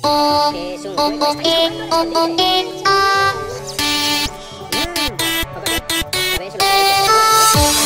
Que sungguh estáis jugando al escondite. Ok, sabéis lo que es.